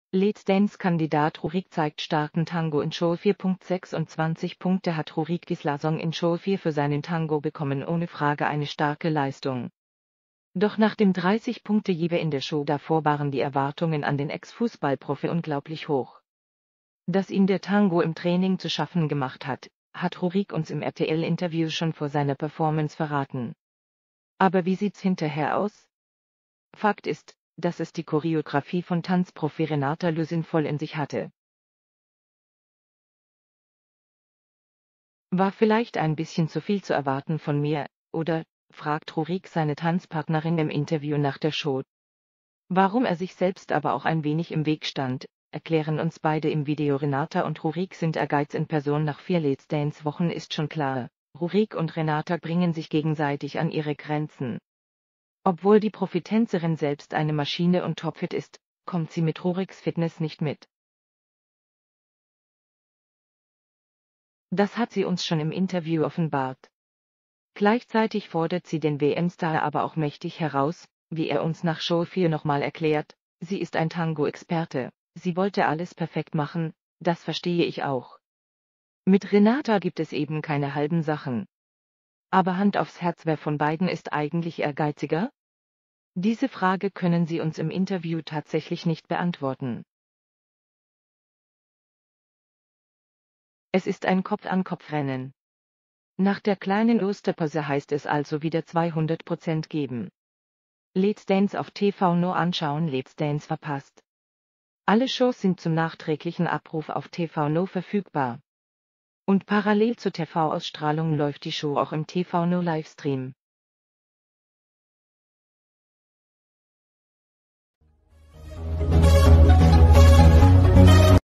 Let's Dance-Kandidat Rurik zeigt starken Tango in Show 4.26 Punkte hat Rurik Gislason in Show 4 für seinen Tango bekommen, ohne Frage eine starke Leistung. Doch nach dem 30-Punkte-Jewe in der Show davor waren die Erwartungen an den Ex-Fußballprofi unglaublich hoch. Dass ihm der Tango im Training zu schaffen gemacht hat, hat Rurik uns im RTL-Interview schon vor seiner Performance verraten. Aber wie sieht's hinterher aus? Fakt ist, dass es die Choreografie von Tanzprofi Renata Lösin voll in sich hatte. War vielleicht ein bisschen zu viel zu erwarten von mir, oder? Fragt Rurik seine Tanzpartnerin im Interview nach der Show. Warum er sich selbst aber auch ein wenig im Weg stand, erklären uns beide im Video. Renata und Rurik sind Ehrgeiz in Person. Nach 4 Let's Dance Wochen ist schon klar, Rurik und Renata bringen sich gegenseitig an ihre Grenzen. Obwohl die Profitänzerin selbst eine Maschine und topfit ist, kommt sie mit Ruriks Fitness nicht mit. Das hat sie uns schon im Interview offenbart. Gleichzeitig fordert sie den WM-Star aber auch mächtig heraus, wie er uns nach Show 4 nochmal erklärt. Sie ist ein Tango-Experte, sie wollte alles perfekt machen, das verstehe ich auch. Mit Renata gibt es eben keine halben Sachen. Aber Hand aufs Herz, wer von beiden ist eigentlich ehrgeiziger? Diese Frage können sie uns im Interview tatsächlich nicht beantworten. Es ist ein Kopf-an-Kopf-Rennen. Nach der kleinen Osterpause heißt es also wieder 200% geben. Let's Dance auf TV No anschauen. Let's Dance verpasst. Alle Shows sind zum nachträglichen Abruf auf TV No verfügbar. Und parallel zur TV-Ausstrahlung läuft die Show auch im TV No Livestream.